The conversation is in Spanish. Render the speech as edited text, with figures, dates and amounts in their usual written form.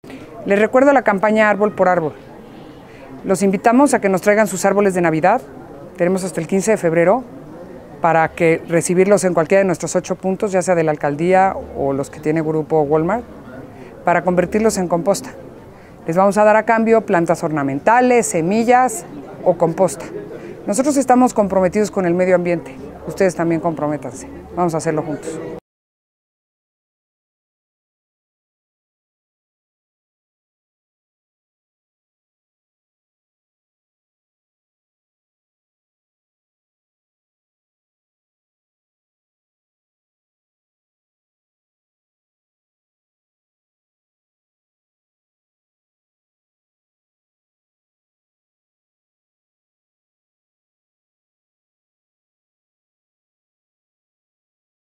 Les recuerdo la campaña Árbol por Árbol. Los invitamos a que nos traigan sus árboles de Navidad. Tenemos hasta el 15 de febrero para que recibirlos en cualquiera de nuestros 8 puntos, ya sea de la alcaldía o los que tiene Grupo Walmart, para convertirlos en composta. Les vamos a dar a cambio plantas ornamentales, semillas o composta. Nosotros estamos comprometidos con el medio ambiente. Ustedes también comprométanse. Vamos a hacerlo juntos.